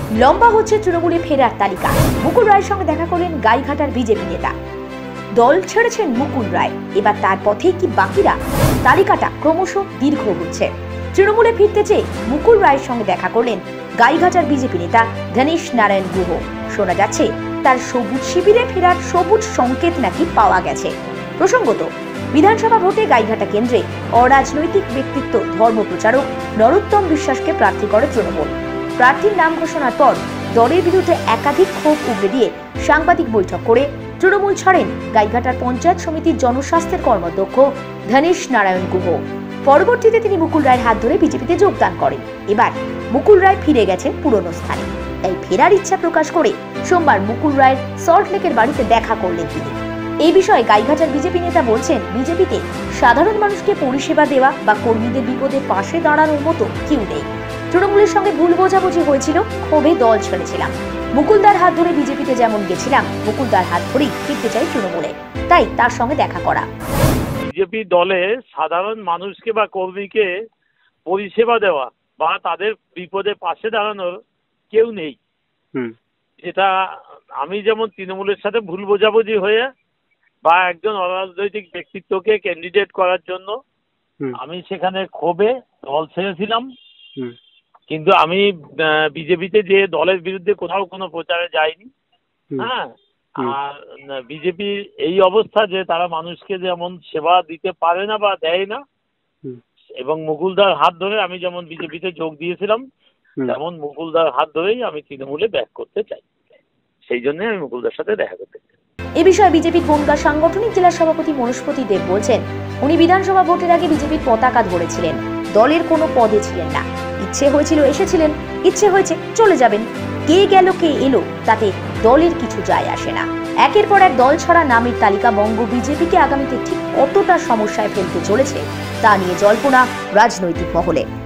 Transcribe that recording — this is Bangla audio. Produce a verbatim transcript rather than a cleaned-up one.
লম্বা হচ্ছে তৃণমূলে ফেরার তালিকা। মুকুল রায়ের সঙ্গে দেখা করলেন গাইঘাটার বিজেপি নেতা। দল ছেড়েছেন মুকুল রায়, এবার তার পথে কি বাকিরা? তালিকাটা ক্রমশ দীর্ঘ হচ্ছে। তৃণমূলে ফিরতে চেয়ে মুকুল রায়ের সঙ্গে দেখা করলেন গাইঘাটার বিজেপি নেতা ধনেশ নারায়ণ গুহ। শোনা যাচ্ছে তার সবুজ শিবিরে ফেরার সবুজ সংকেত নাকি পাওয়া গেছে। প্রসঙ্গত, বিধানসভা ভোটে গাইঘাটা কেন্দ্রে অরাজনৈতিক ব্যক্তিত্ব ধর্মপ্রচারক নরোত্তম বিশ্বাসকে প্রার্থী করে তৃণমূল। প্রার্থীর নাম ঘোষণার পর দলের বিরুদ্ধে একাধিক ক্ষোভ উগরে দিয়ে সাংবাদিক বৈঠক করে তৃণমূল ছাড়েন গাইঘাটার পঞ্চায়েত সমিতির জনস্বাস্থ্যের কর্মাধ্যক্ষ ধনেশ নারায়ণ গুহ। পরবর্তীতে তিনি মুকুল রায়ের হাত ধরে বিজেপিতে যোগদান করেন। এবার মুকুল রায় ফিরে গেছেন পুরনো স্থানে। তাই ফেরার ইচ্ছা প্রকাশ করে সোমবার মুকুল রায়ের সল্টলেকের বাড়িতে দেখা করলেন তিনি। এই বিষয়ে গাইঘাটার বিজেপি নেতা বলছেন, বিজেপিতে সাধারণ মানুষকে পরিষেবা দেওয়া বা কর্মীদের বিপদে পাশে দাঁড়ানোর মতো কেউ নেই। তৃণমূলের সঙ্গে ভুল বোঝাবুঝি হয়েছিল, ক্ষোভে দল ছেড়েছিলাম। মুকুলদার হাত ধরে বিজেপিতে যেমন গেছিলাম, মুকুলদার হাত ধরেই ফিরতে চাই তৃণমূলে, তাই তার সঙ্গে দেখা করা। বিজেপি দলে সাধারণ মানুষকে বা কর্মীকে পরিষেবা দেওয়া বা তাদের বিপদে পাশে দাঁড়ানোর কেউ নেই। এটা আমি যেমন তৃণমূলের সাথে ভুল বোঝাবুঝি হয়ে বা একজন অরাজনৈতিক ব্যক্তিত্বকে ক্যান্ডিডেট করার জন্য আমি সেখানে ক্ষোভে দল ছেড়েছিলাম, কিন্তু আমি বিজেপিতে যে দলের বিরুদ্ধে কোথাও কোনো প্রচারে যাইনি। হ্যাঁ, আর বিজেপির এই অবস্থা যে তারা মানুষকে যেমন সেবা দিতে পারে না বা দেয় না, এবং মুকুলদার হাত ধরে আমি যেমন বিজেপিতে যোগ দিয়েছিলাম, তেমন মুকুলদার হাত ধরেই আমি তৃণমূলে ব্যাক করতে চাই। সেই জন্য আমি মুকুলদার সাথে দেখা করতে চাই। এ বিষয়ে বিজেপির বনগাঁ সাংগঠনিক জেলা সভাপতি মনুষ্পতি দেব বলছেন, উনি বিধানসভা ভোটের আগে বিজেপির পতাকা ধরেছিলেন, দলের কোনো পদে ছিলেন না। ইচ্ছে হয়েছিল এসেছিলেন, ইচ্ছে হয়েছে চলে যাবেন। কে গেল কে এলো তাতে দলের কিছু যায় আসে না। একের পর এক দল ছড়া নামের তালিকা বঙ্গ বিজেপিকে আগামীতে ঠিক কতটা সমস্যায় ফেলতে চলেছে তা নিয়ে জল্পনা রাজনৈতিক মহলে।